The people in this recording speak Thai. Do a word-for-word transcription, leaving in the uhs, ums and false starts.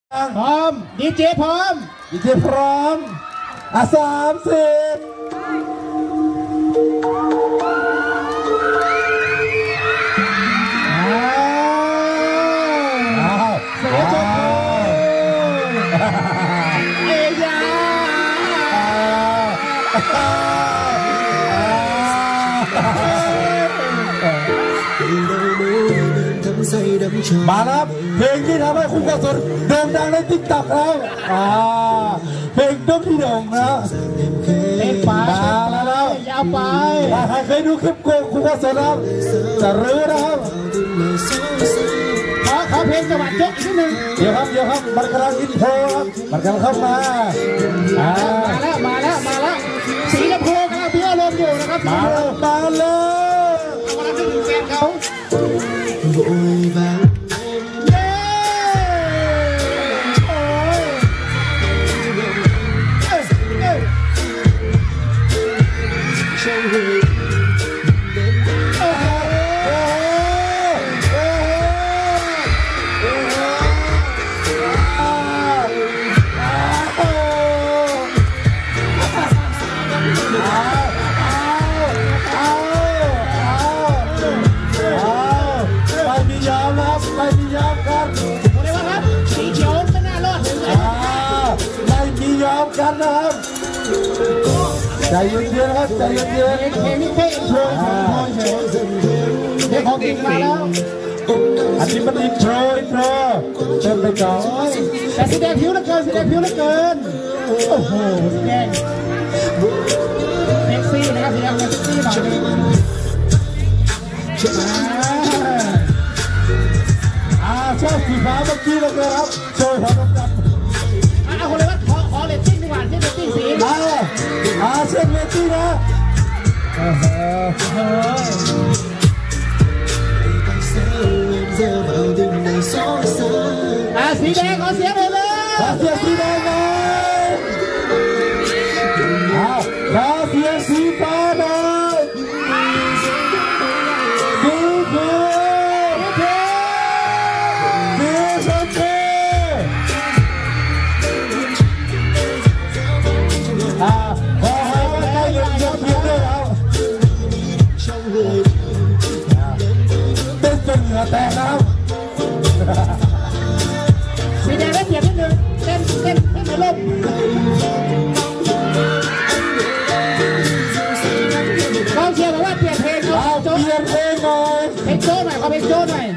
พร้อมดีเจพร้อมดีเจพร้อมอ่ะสามสิบอ้าวเสียจบเอียมาแล้วเพลงที่ทำให้คุณกศลโด่งดังในติ๊กต็อกแล้วอ่าเพลงดกที่โด่งนะเพลงป่ามาแล้วยาวไปถ้าใครเคยดูคลิปโกงคุณกศลแล้วจะรู้นะครับขอขอเพลงจังหวัดยกอีกนิดนึงเดี๋ยวครับเดี๋ยวครับมันกำลังอินโทรครับมันกำลังเข้ามามาแล้วมาแล้วมาแล้วสีลำโพงกำลังเบี้ยลมอยู่นะครับมาแล้วมาแล้วกำลังดึงแฟนเขากันนะครับใจเย็นๆครับใจเย็นๆเพลงนี้แค่อินโทรเฉยเพลงของจริงมาแล้วอันนี้มันอินโทรอินโทรเติมไปก่อนแต่สีแดงผิวเหลือเกินสีแดงผิวเหลือเกินโอ้โหสีแดงเซ็กซี่นะครับสีแดงเซ็กซี่หน่อยอ่าชอบสีฟ้าเมื่อกี้เลยครับโชว์หัวดำๆเอาคนเลยว่าขอขอเลตติ้งดีกว่าเช่นเลตติ้งสีอ่าอ่าเช่นเลตติ้งนะอ่าสีแดงขอเสียงเลยเลยขอเสียงสีแดงหน่อยอ่าขอเสียงสีฟ้าหน่อยสีเขียวสีชมพูอ่าขอให้มันได้เงินเยอะเพียงด้วยเราเต้นจนเหงื่อแตกแล้วสีแดงได้เปรียบนิดนึงเต้นเต้นเต้นในร่ม